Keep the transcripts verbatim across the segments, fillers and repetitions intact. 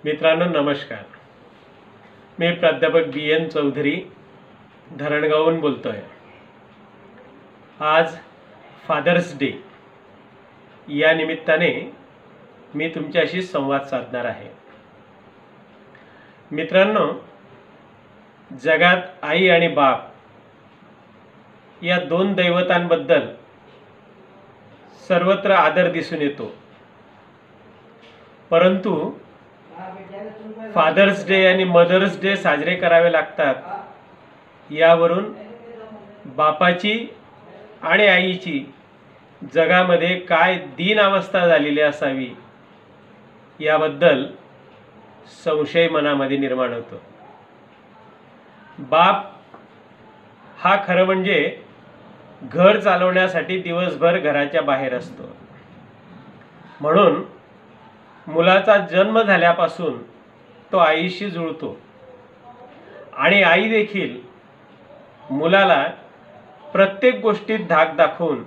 मित्रांनो नमस्कार। मी प्राध्यापक बी एन चौधरी धरणगावहून बोलतोय। आज फादर्स डे या निमित्ताने मी तुमच्याशी संवाद साधणार आहे। मित्रांनो, जगात आई आणि बाप या दोन दैवतांबद्दल सर्वत्र आदर दिसून येतो, परंतु फादर्स डे आणि मदर्स डे साजरे करावे लागतात, यावरून बापाची आणि आईची जगामध्ये काय दीन अवस्था झालेली असावी याबद्दल संशय मनामध्ये निर्माण होतो। बाप हा खरं म्हणजे घर चालवण्यासाठी दिवसभर घराच्या बाहेर असतो, म्हणून मुलाचा जन्म झाल्यापासून तो आईशी जुळतो आणि आई देखील मुलाला प्रत्येक गोष्टीत धाक दाखवून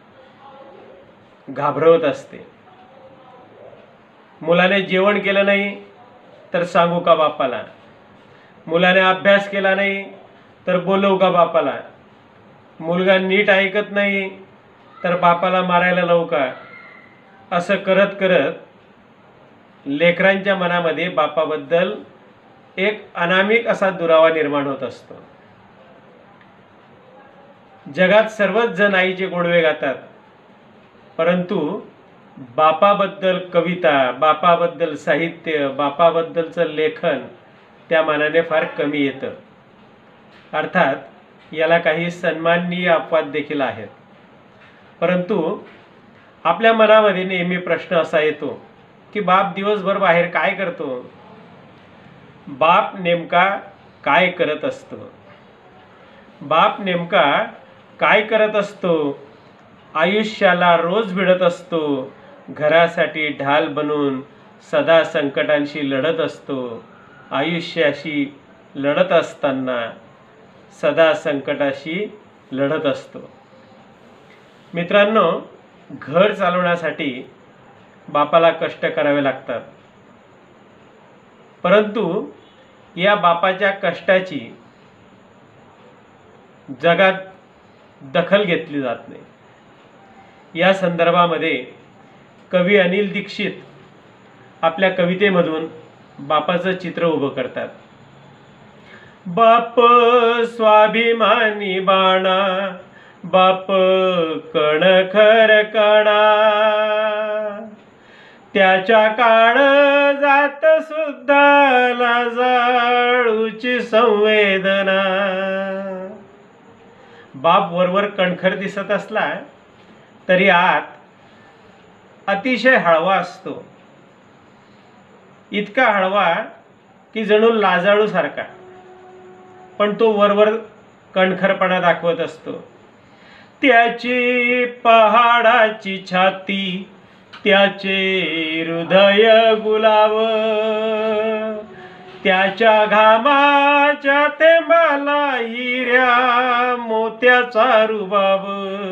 घाबरवत असते। मुलाने जेवण केलं नाही तर सांगू का बापाला, मुलाने अभ्यास केला नाही तर बोलवू का बापाला, मुलगा नीट ऐकत नाही तर बापाला मारायला लावू का, असं करत करत लेकरांच्या मनामध्ये बापाबद्दल एक अनामिक असा दुरावा निर्माण होत असतो। जगात सर्वच जण आईचे गोडवे गातात, परंतु बापाबद्दल कविता, बापाबद्दल साहित्य, बापाबद्दलचं लेखन त्या मानाने फार कमी येतं। अर्थात याला काही सन्माननीय अपवाद देखील आहेत, परंतु आपल्या मनामध्ये नेहमी प्रश्न असा येतो की बाप दिवसभर बाहेर काय करतो, बाप नेमका काय करत असतो, बाप नेमका काय करत असतो, आयुष्याला रोज भिडत असतो, घरासाठी ढाल बनून सदा संकटांशी लढत असतो, आयुष्याशी लढत असताना सदा संकटाशी लढत असतो। मित्रांनो, घर चालवण्यासाठी बापाला कष्ट करावे लागतात, परंतु या बापाच्या कष्टाची जगात दखल घेतली जात नाही। या संदर्भामध्ये कवी अनिल दीक्षित आपल्या कवितेमधून बापाचं चित्र उभं करतात। बाप स्वाभिमानी बाणा, बाप कणखर कणा, त्याच्या काळ जात सुद्धा लाजाळूची संवेदना। बाप वरवर कणखर दिसत असला तरी आत अतिशय हळवा असतो, इतका हळवा की जणू लाजाळू सारखा, पण तो वरवर कणखरपणा दाखवत असतो। त्याची पहाडाची छाती, त्याचे हृदय गुलाब, त्याच्या घामाच्या ते मला हिऱ्या मोत्याचा रुबाब।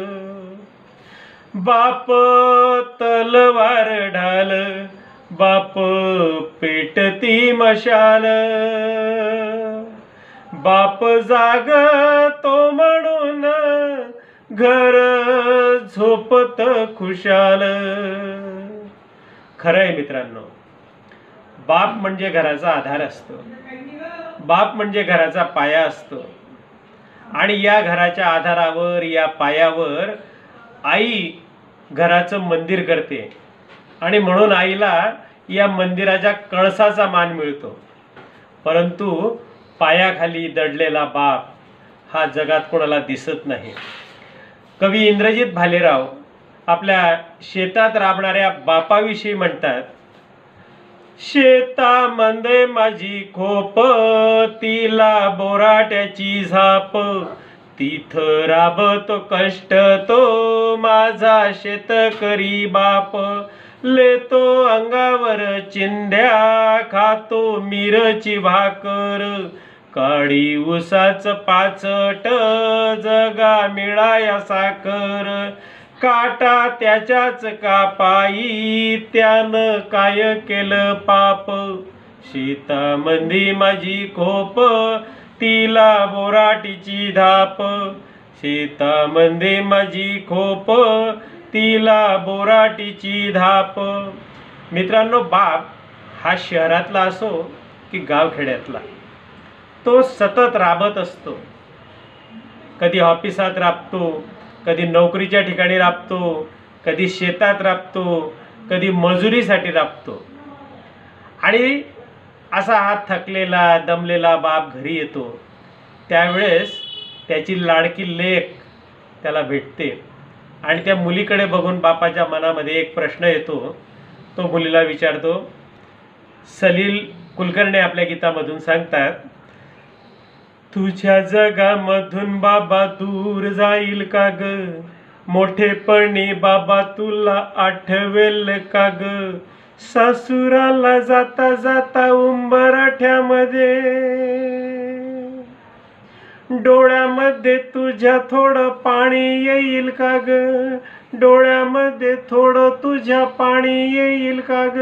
बाप तलवार ढाल, बाप पेटती मशाल, बाप जागतो म्हणून घर झोपत खुशाल। खरं आहे मित्रांनो, बाप म्हणजे घराचा आधार असतो, बाप म्हणजे घराचा पाया असतो, आणि या घराच्या आधारावर, या पायावर आई घराचं मंदिर करते, आणि म्हणून आईला या मंदिराच्या कळसाचा मान मिळतो। परंतु पायाखाली दडलेला बाप हा जगात कोणाला दिसत नाही। कवी इंद्रजित भालेराव आपल्या शेतात राबणाऱ्या बापाविषयी म्हणतात, शेतामध्ये माझी खोप, तिला बोराट्याची झाप, तिथं राबतो कष्ट तो माझा शेतकरी बाप, लेतो अंगावर चिंध्या, खातो मिरची भाकर, काळी उसाच पाचट, जगा मिळाया साखर, काटा त्याच्याच कापाई, त्यानं काय केलं पाप, शेतामंदी माझी खोप, तिला बोराटीची धाप. शेतामध्ये माझी खोप, तिला बोराटीची धाप. मित्रांनो, बाप हा शहरातला असो की गावखेड्यातला, तो सतत राबत असतो. कधी ऑफिसात राबतो, कधी नोकरीच्या ठिकाणी राबतो, कधी शेतात राबतो, कधी मजुरीसाठी राबतो. आणि असा हा थकलेला दमलेला बाप घरी येतो, त्यावेळेस त्याची लाडकी लेक त्याला भेटते. आणि त्या मुलीकडे बघून बापाच्या मनामध्ये एक प्रश्न येतो. तो मुलीला विचारतो. सलील कुलकर्णी आपल्या गीतामधून सांगतात, तुझ्या जगामधून बाबा दूर जाईल का ग, मोठेपणी बाबा तुला आठवेल का ग, सासुराला जाता जाता उंबरठ्यामध्ये, डोळ्यामध्ये तुझ्या थोडं पाणी येईल का ग, डोळ्यामध्ये थोडं तुझ्या पाणी येईल का ग.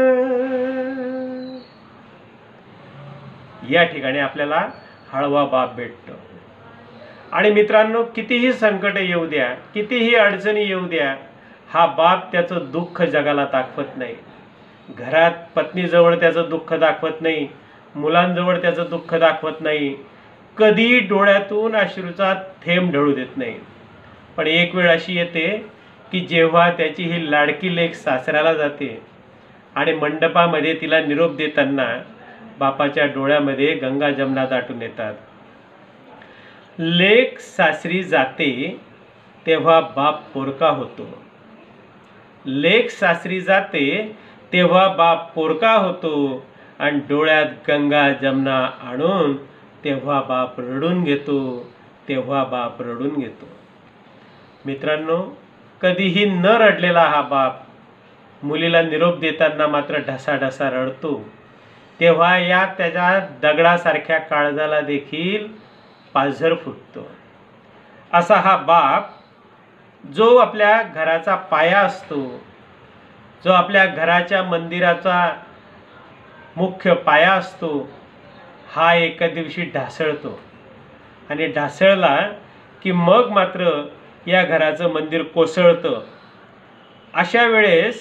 या ठिकाणी आपल्याला हळवा बाप भेटतो. आणि मित्रांनो, कितीही संकट येऊ द्या, कितीही अडचणी येऊ द्या, हा बाप त्याचं दुःख जगाला दाखवत नाही. घरात पत्नीजवळ त्याचं दुःख दाखवत नाही, मुलांजवळ त्याचं दुःख दाखवत नाही, कधी डोळ्यातून अश्रूचा थेंब ढळू देत नाही. पण एक वेळ अशी येते की जेव्हा त्याची ही लाडकी लेक सासऱ्याला जाते आणि मंडपामध्ये तिला निरोप देताना बापाच्या डोळ्यामध्ये गंगा जमुना दाटून येतात. लेक सासरी जाते तेव्हा बाप पोरका होतो. लेक सासरी जाते तेव्हा बाप पोरका होतो आणि डोळ्यात गंगा जमुना आणून तेव्हा बाप रडून घेतो, तेव्हा बाप रडून घेतो. मित्रांनो, कधीही न रडलेला हा बाप मुलीला निरोप देताना मात्र ढसाढसा रडतो. तेव्हा या त्याच्या दगडासारख्या काळजाला देखील पाझर फुटतो. असा हा बाप जो आपल्या घराचा पाया असतो, जो आपल्या घराच्या मंदिराचा मुख्य पाया असतो, हा एका दिवशी ढासळतो. आणि ढासळला की मग मात्र या घराचं मंदिर कोसळतं. अशा वेळेस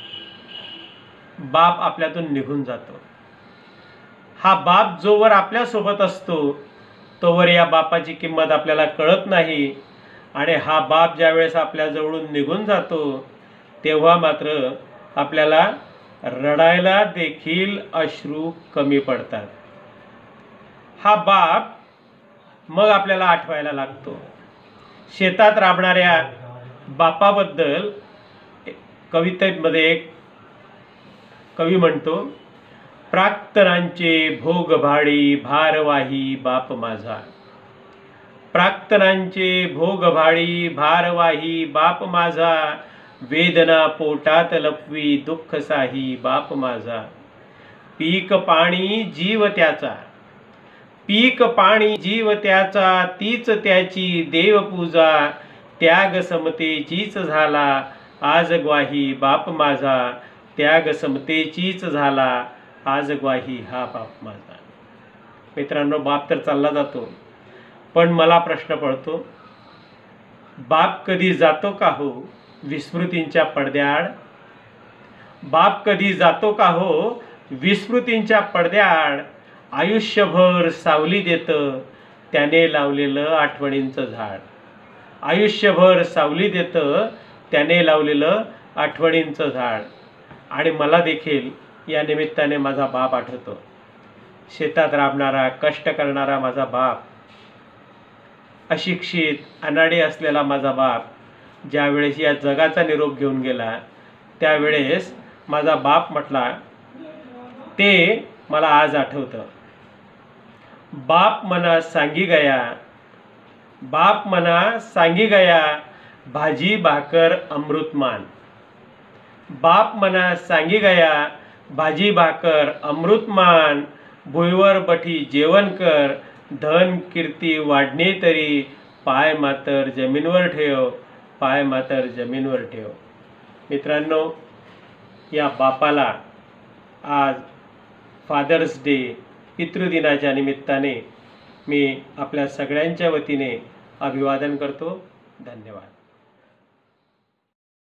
बाप आपल्यातून निघून जातो. हा बाप जोवर आपल्यासोबत असतो तोवर या बापाची किंमत आपल्याला कळत नाही. आणि हा बाप ज्यावेळेस आपल्याजवळून निघून जातो तेव्हा मात्र आपल्याला रडायला देखील अश्रू कमी पडतात. हा बाप मग आपल्याला आठवायला लागतो. शेतात राबणाऱ्या बापाबद्दल कवितेमध्ये एक कवी म्हणतो, प्राक्तनांचे भोगभाळी भारवाही बाप माझा, प्राक्तनांचे भोगभाळी भारवाही बाप माझा, वेदना पोटात लपवी दुःख साही बाप माझा. पीक पाणी जीव त्याचा, पीक पाणी जीव त्याचा, तीच त्याची देवपूजा, त्याग समतेचीच झाला आज ग्वाही बाप माझा, त्याग समतेचीच झाला आज ग्वाही हा बाप माझा. मित्रांनो, बाप तर चालला जातो, पण मला प्रश्न पडतो, बाप कधी जातो का हो विस्मृतींच्या पडद्याआड? बाप कधी जातो का हो विस्मृतींच्या पडद्याआड? आयुष्यभर सावली देतं त्याने लावलेलं आठवणींचं झाड, आयुष्यभर सावली देतं त्याने लावलेलं आठवणींचं झाड. आणि मला देखील या निमित्ताने माझा बाप आठवतो. शेतात राबणारा, कष्ट करणारा माझा बाप, अशिक्षित अनाडी असलेला माझा बाप ज्यावेळेस या जगाचा निरोप घेऊन गेला त्यावेळेस माझा बाप म्हटला ते मला आज आठवतं. बाप मना सांगी गया, बाप मना सांगी गया, भाजी भाकर अमृतमान. बाप मना सांगी गया, भाजी भाकर अमृतमान, भुईवर बठी जेवण कर, धन कीर्ती वाढणे तरी, पाय मातर जमीनवर ठेव, पाय मातर जमीनवर ठेव. मित्रांनो, या बापाला आज फादर्स डे पितृदिनाच्या निमित्ताने मी आपल्या सगळ्यांच्या वतीने अभिवादन करतो. धन्यवाद.